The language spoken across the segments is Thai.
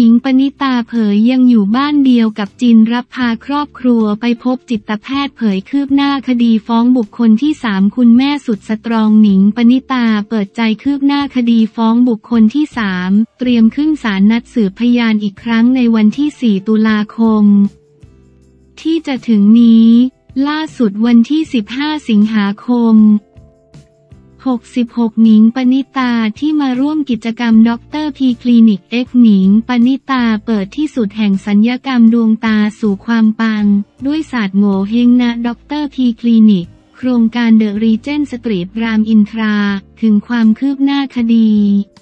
นิงปณิตาเผยยังอยู่บ้านเดียวกับจินรับพาครอบครัวไปพบจิตแพทย์เผยคืบหน้าคดีฟ้องบุคคลที่3คุณแม่สุดสตรองหนิงปณิตาเปิดใจคืบหน้าคดีฟ้องบุคคลที่3เตรียมขึ้นศาลนัดสืบพยานอีกครั้งในวันที่4ตุลาคมที่จะถึงนี้ล่าสุดวันที่15สิงหาคม66หนิงปณิตาที่มาร่วมกิจกรรมดร.พีคลินิกเอ็กหนิงปณิตาเปิดที่สุดแห่งศัลยกรรมดวงตาสู่ความปังด้วยศาสตร์โง่เฮงณดร.พีคลินิกโครงการเดอะรีเจนต์สตรีทรามอินทราถึงความคืบหน้าคดี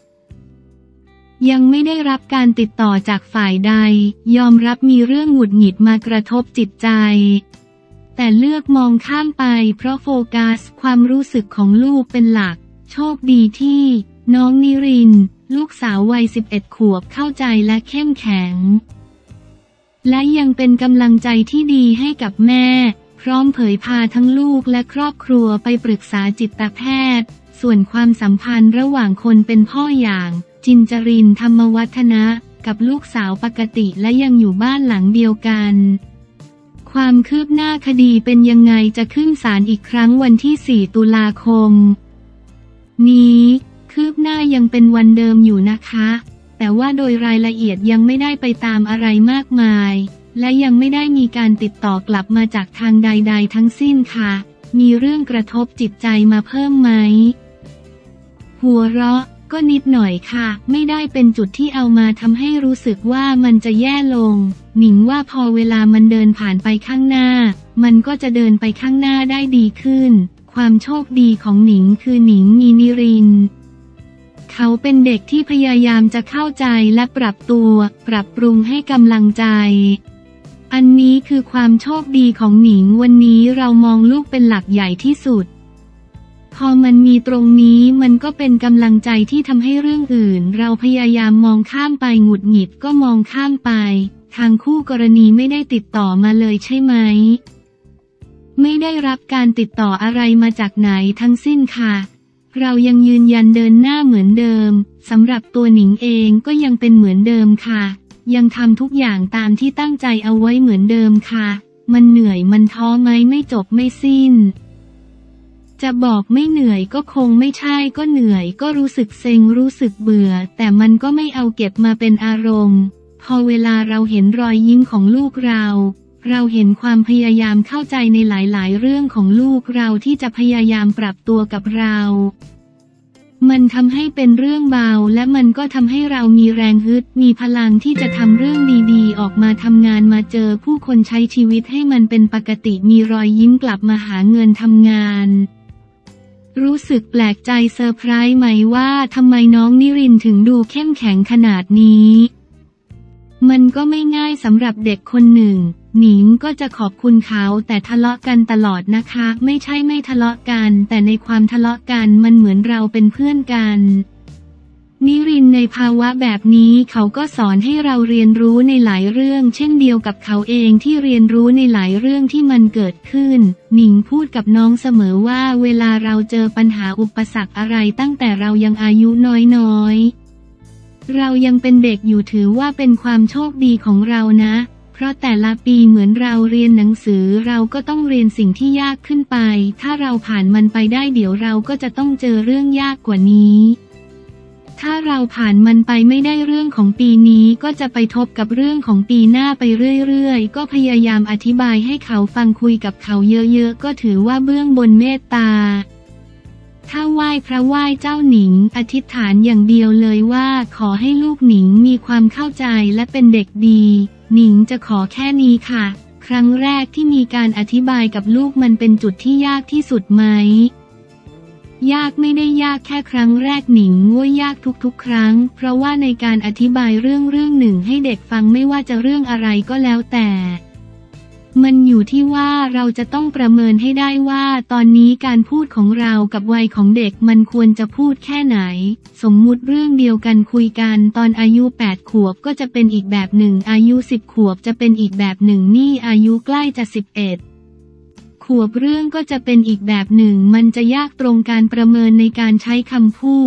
ยังไม่ได้รับการติดต่อจากฝ่ายใดยอมรับมีเรื่องหงุดหงิดมากระทบจิตใจแต่เลือกมองข้ามไปเพราะโฟกัสความรู้สึกของลูกเป็นหลักโชคดีที่น้องนิรินทร์ลูกสาววัย11 ขวบเข้าใจและเข้มแข็งและยังเป็นกำลังใจที่ดีให้กับแม่พร้อมเผยพาทั้งลูกและครอบครัวไปปรึกษาจิตแพทย์ส่วนความสัมพันธ์ระหว่างคนเป็นพ่ออย่างจินจรินทร์ธรรมวัฒนะกับลูกสาวปกติและยังอยู่บ้านหลังเดียวกันความคืบหน้าคดีเป็นยังไงจะขึ้นศาลอีกครั้งวันที่4ตุลาคมนี้คืบหน้ายังเป็นวันเดิมอยู่นะคะแต่ว่าโดยรายละเอียดยังไม่ได้ไปตามอะไรมากมายและยังไม่ได้มีการติดต่อกลับมาจากทางใดๆทั้งสิ้นค่ะมีเรื่องกระทบจิตใจมาเพิ่มไหมหัวเราะก็นิดหน่อยค่ะไม่ได้เป็นจุดที่เอามาทำให้รู้สึกว่ามันจะแย่ลงหนิงว่าพอเวลามันเดินผ่านไปข้างหน้ามันก็จะเดินไปข้างหน้าได้ดีขึ้นความโชคดีของหนิงคือหนิงมีนิรินทร์เขาเป็นเด็กที่พยายามจะเข้าใจและปรับตัวปรับปรุงให้กำลังใจอันนี้คือความโชคดีของหนิงวันนี้เรามองลูกเป็นหลักใหญ่ที่สุดพอมันมีตรงนี้มันก็เป็นกำลังใจที่ทำให้เรื่องอื่นเราพยายามมองข้ามไปหงุดหงิดก็มองข้ามไปทางคู่กรณีไม่ได้ติดต่อมาเลยใช่ไหมไม่ได้รับการติดต่ออะไรมาจากไหนทั้งสิ้นค่ะเรายังยืนยันเดินหน้าเหมือนเดิมสำหรับตัวหนิงเองก็ยังเป็นเหมือนเดิมค่ะยังทำทุกอย่างตามที่ตั้งใจเอาไว้เหมือนเดิมค่ะมันเหนื่อยมันท้อไหมไม่จบไม่สิ้นจะบอกไม่เหนื่อยก็คงไม่ใช่ก็เหนื่อยก็รู้สึกเซ็งรู้สึกเบื่อแต่มันก็ไม่เอาเก็บมาเป็นอารมณ์พอเวลาเราเห็นรอยยิ้มของลูกเราเห็นความพยายามเข้าใจในหลายๆเรื่องของลูกเราที่จะพยายามปรับตัวกับเรามันทำให้เป็นเรื่องเบาและมันก็ทำให้เรามีแรงฮึดมีพลังที่จะทำเรื่องดีๆออกมาทำงานมาเจอผู้คนใช้ชีวิตให้มันเป็นปกติมีรอยยิ้มกลับมาหาเงินทำงานรู้สึกแปลกใจเซอร์ไพรส์ไหมว่าทำไมน้องนิรินทร์ถึงดูเข้มแข็งขนาดนี้มันก็ไม่ง่ายสำหรับเด็กคนหนึ่งหนิงก็จะขอบคุณเขาแต่ทะเลาะกันตลอดนะคะไม่ใช่ไม่ทะเลาะกันแต่ในความทะเลาะกันมันเหมือนเราเป็นเพื่อนกันนิรินทร์ในภาวะแบบนี้เขาก็สอนให้เราเรียนรู้ในหลายเรื่องเช่นเดียวกับเขาเองที่เรียนรู้ในหลายเรื่องที่มันเกิดขึ้นหนิงพูดกับน้องเสมอว่าเวลาเราเจอปัญหาอุปสรรคอะไรตั้งแต่เรายังอายุน้อยเรายังเป็นเด็กอยู่ถือว่าเป็นความโชคดีของเรานะเพราะแต่ละปีเหมือนเราเรียนหนังสือเราก็ต้องเรียนสิ่งที่ยากขึ้นไปถ้าเราผ่านมันไปได้เดี๋ยวเราก็จะต้องเจอเรื่องยากกว่านี้ถ้าเราผ่านมันไปไม่ได้เรื่องของปีนี้ก็จะไปทบกับเรื่องของปีหน้าไปเรื่อยๆก็พยายามอธิบายให้เขาฟังคุยกับเขาเยอะๆก็ถือว่าเบื้องบนเมตตาถ้าไหว้พระไหว้เจ้าหนิงอธิษฐานอย่างเดียวเลยว่าขอให้ลูกหนิงมีความเข้าใจและเป็นเด็กดีหนิงจะขอแค่นี้ค่ะครั้งแรกที่มีการอธิบายกับลูกมันเป็นจุดที่ยากที่สุดไหมยากไม่ได้ยากแค่ครั้งแรกหนิงว่ายากทุกๆครั้งเพราะว่าในการอธิบายเรื่องหนึ่งให้เด็กฟังไม่ว่าจะเรื่องอะไรก็แล้วแต่มันอยู่ที่ว่าเราจะต้องประเมินให้ได้ว่าตอนนี้การพูดของเรากับวัยของเด็กมันควรจะพูดแค่ไหนสมมุติเรื่องเดียวกันคุยกันตอนอายุ8 ขวบก็จะเป็นอีกแบบหนึ่งอายุ10 ขวบจะเป็นอีกแบบหนึ่งนี่อายุใกล้จะ11 ขวบเรื่องก็จะเป็นอีกแบบหนึ่งมันจะยากตรงการประเมินในการใช้คำพูด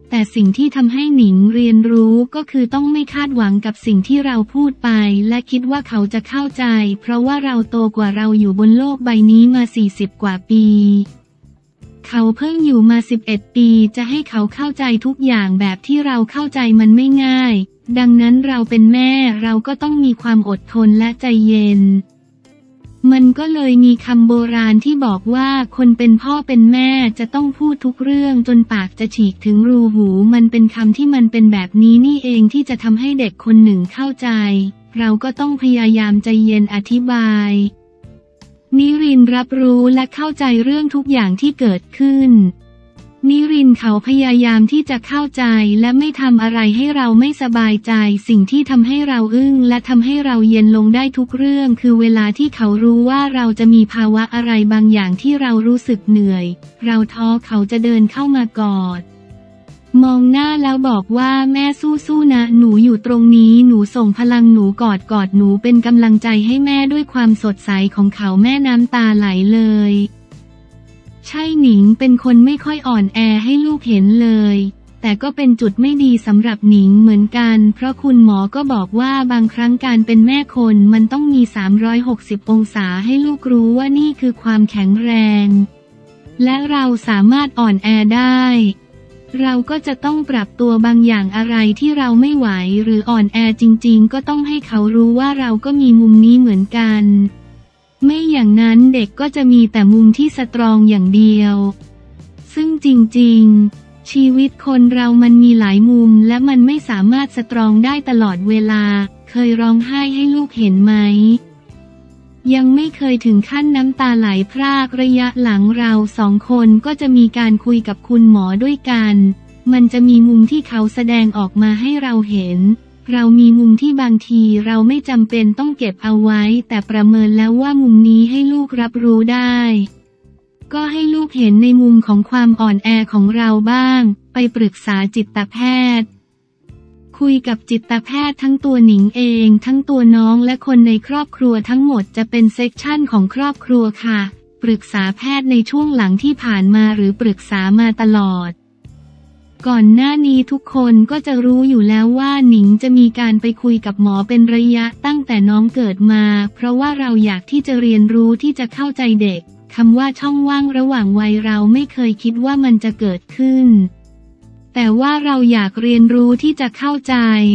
แต่สิ่งที่ทำให้หนิงเรียนรู้ก็คือต้องไม่คาดหวังกับสิ่งที่เราพูดไปและคิดว่าเขาจะเข้าใจเพราะว่าเราโตกว่าเราอยู่บนโลกใบนี้มา40 กว่าปีเขาเพิ่งอยู่มา11 ปีจะให้เขาเข้าใจทุกอย่างแบบที่เราเข้าใจมันไม่ง่ายดังนั้นเราเป็นแม่เราก็ต้องมีความอดทนและใจเย็นมันก็เลยมีคำโบราณที่บอกว่าคนเป็นพ่อเป็นแม่จะต้องพูดทุกเรื่องจนปากจะฉีกถึงรูหูมันเป็นคำที่มันเป็นแบบนี้นี่เองที่จะทำให้เด็กคนหนึ่งเข้าใจเราก็ต้องพยายามใจเย็นอธิบายนิรินทร์รับรู้และเข้าใจเรื่องทุกอย่างที่เกิดขึ้นนิรินทร์เขาพยายามที่จะเข้าใจและไม่ทำอะไรให้เราไม่สบายใจสิ่งที่ทำให้เราอึ้งและทำให้เราเย็นลงได้ทุกเรื่องคือเวลาที่เขารู้ว่าเราจะมีภาวะอะไรบางอย่างที่เรารู้สึกเหนื่อยเราท้อเขาจะเดินเข้ามากอดมองหน้าแล้วบอกว่าแม่สู้ๆนะหนูอยู่ตรงนี้หนูส่งพลังหนูกอดหนูเป็นกำลังใจให้แม่ด้วยความสดใสของเขาแม่น้ำตาไหลเลยใช่หนิงเป็นคนไม่ค่อยอ่อนแอให้ลูกเห็นเลยแต่ก็เป็นจุดไม่ดีสำหรับหนิงเหมือนกันเพราะคุณหมอก็บอกว่าบางครั้งการเป็นแม่คนมันต้องมี360 องศาให้ลูกรู้ว่านี่คือความแข็งแรงและเราสามารถอ่อนแอได้เราก็จะต้องปรับตัวบางอย่างอะไรที่เราไม่ไหวหรืออ่อนแอจริงๆก็ต้องให้เขารู้ว่าเราก็มีมุมนี้เหมือนกันไม่อย่างนั้นเด็กก็จะมีแต่มุมที่สตรองอย่างเดียวซึ่งจริงๆชีวิตคนเรามันมีหลายมุมและมันไม่สามารถสตรองได้ตลอดเวลาเคยร้องไห้ให้ลูกเห็นไหมยังไม่เคยถึงขั้นน้ำตาไหลพรากระยะหลังเรา2 คนก็จะมีการคุยกับคุณหมอด้วยกันมันจะมีมุมที่เขาแสดงออกมาให้เราเห็นเรามีมุมที่บางทีเราไม่จำเป็นต้องเก็บเอาไว้แต่ประเมินแล้วว่ามุมนี้ให้ลูกรับรู้ได้ก็ให้ลูกเห็นในมุมของความอ่อนแอของเราบ้างไปปรึกษาจิตแพทย์คุยกับจิตแพทย์ทั้งตัวหนิงเองทั้งตัวน้องและคนในครอบครัวทั้งหมดจะเป็นเซกชันของครอบครัวค่ะปรึกษาแพทย์ในช่วงหลังที่ผ่านมาหรือปรึกษามาตลอดก่อนหน้านี้ทุกคนก็จะรู้อยู่แล้วว่าหนิงจะมีการไปคุยกับหมอเป็นระยะตั้งแต่น้องเกิดมาเพราะว่าเราอยากที่จะเรียนรู้ที่จะเข้าใจเด็กคำว่าช่องว่างระหว่างวัยเราไม่เคยคิดว่ามันจะเกิดขึ้นแต่ว่าเราอยากเรียนรู้ที่จะเข้าใจ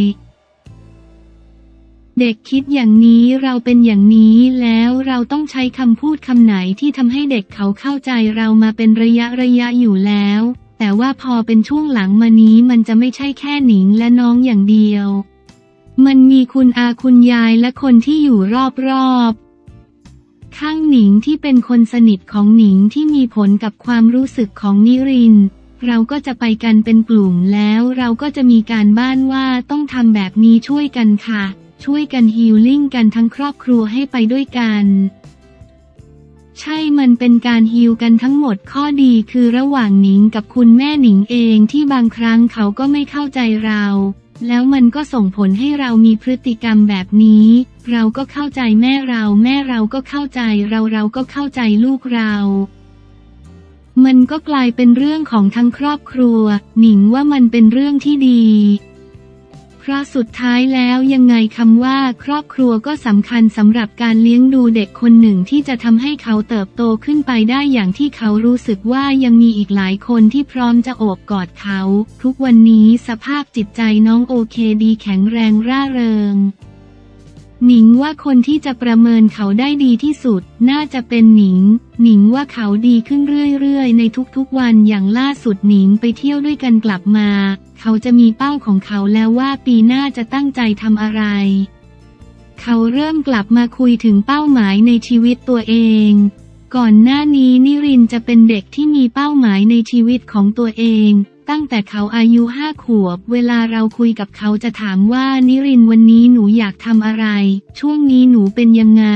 เด็กคิดอย่างนี้เราเป็นอย่างนี้แล้วเราต้องใช้คำพูดคำไหนที่ทำให้เด็กเขาเข้าใจเรามาเป็นระยะอยู่แล้วแต่ว่าพอเป็นช่วงหลังมานี้มันจะไม่ใช่แค่หนิงและน้องอย่างเดียวมันมีคุณอาคุณยายและคนที่อยู่รอบๆข้างหนิงที่เป็นคนสนิทของหนิงที่มีผลกับความรู้สึกของนิรินทร์เราก็จะไปกันเป็นกลุ่มแล้วเราก็จะมีการบ้านว่าต้องทำแบบนี้ช่วยกันค่ะช่วยกันฮีลลิ่งกันทั้งครอบครัวให้ไปด้วยกันใช่มันเป็นการฮีลกันทั้งหมดข้อดีคือระหว่างหนิงกับคุณแม่หนิงเองที่บางครั้งเขาก็ไม่เข้าใจเราแล้วมันก็ส่งผลให้เรามีพฤติกรรมแบบนี้เราก็เข้าใจแม่เราก็เข้าใจเราก็เข้าใจลูกเรามันก็กลายเป็นเรื่องของทั้งครอบครัวหนิงว่ามันเป็นเรื่องที่ดีเพราะสุดท้ายแล้วยังไงคำว่าครอบครัวก็สำคัญสำหรับการเลี้ยงดูเด็กคนหนึ่งที่จะทำให้เขาเติบโตขึ้นไปได้อย่างที่เขารู้สึกว่ายังมีอีกหลายคนที่พร้อมจะโอบกอดเขาทุกวันนี้สภาพจิตใจน้องโอเคดีแข็งแรงร่าเริงหนิงว่าคนที่จะประเมินเขาได้ดีที่สุดน่าจะเป็นหนิงว่าเขาดีขึ้นเรื่อยๆในทุกๆวันอย่างล่าสุดหนิงไปเที่ยวด้วยกันกลับมาเขาจะมีเป้าของเขาแล้วว่าปีหน้าจะตั้งใจทำอะไรเขาเริ่มกลับมาคุยถึงเป้าหมายในชีวิตตัวเองก่อนหน้านี้นิรินทร์จะเป็นเด็กที่มีเป้าหมายในชีวิตของตัวเองตั้งแต่เขาอายุ5 ขวบเวลาเราคุยกับเขาจะถามว่านิรินทร์วันนี้หนูอยากทำอะไรช่วงนี้หนูเป็นยังไง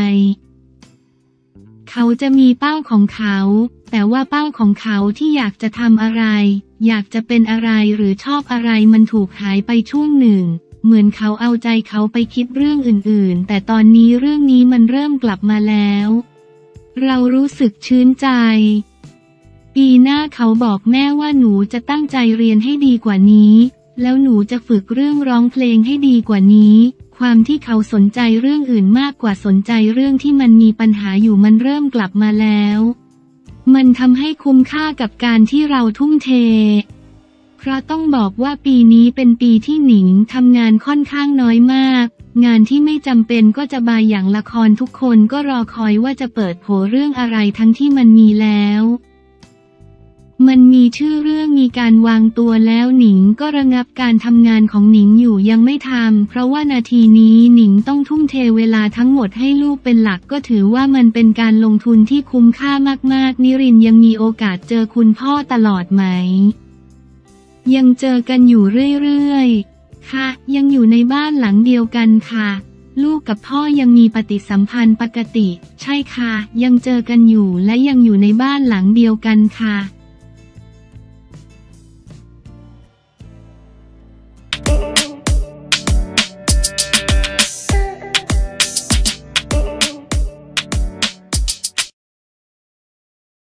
เขาจะมีเป้าของเขาแต่ว่าเป้าของเขาที่อยากจะทำอะไรอยากจะเป็นอะไรหรือชอบอะไรมันถูกหายไปช่วงหนึ่งเหมือนเขาเอาใจเขาไปคิดเรื่องอื่นๆแต่ตอนนี้เรื่องนี้มันเริ่มกลับมาแล้วเรารู้สึกชื่นใจปีหน้าเขาบอกแม่ว่าหนูจะตั้งใจเรียนให้ดีกว่านี้แล้วหนูจะฝึกเรื่องร้องเพลงให้ดีกว่านี้ความที่เขาสนใจเรื่องอื่นมากกว่าสนใจเรื่องที่มันมีปัญหาอยู่มันเริ่มกลับมาแล้วมันทำให้คุ้มค่ากับการที่เราทุ่มเทเพราะต้องบอกว่าปีนี้เป็นปีที่หนิงทำงานค่อนข้างน้อยมากงานที่ไม่จำเป็นก็จะบายอย่างละครทุกคนก็รอคอยว่าจะเปิดโผเรื่องอะไรทั้งที่มันมีแล้วมันมีชื่อเรื่องมีการวางตัวแล้วหนิงก็ระงับการทำงานของหนิงอยู่ยังไม่ทำเพราะว่านาทีนี้หนิงต้องทุ่มเทเวลาทั้งหมดให้ลูกเป็นหลักก็ถือว่ามันเป็นการลงทุนที่คุ้มค่ามากๆนิรินทร์ยังมีโอกาสเจอคุณพ่อตลอดไหมยังเจอกันอยู่เรื่อยๆค่ะยังอยู่ในบ้านหลังเดียวกันค่ะลูกกับพ่อยังมีปฏิสัมพันธ์ปกติใช่ค่ะยังเจอกันอยู่และยังอยู่ในบ้านหลังเดียวกันค่ะ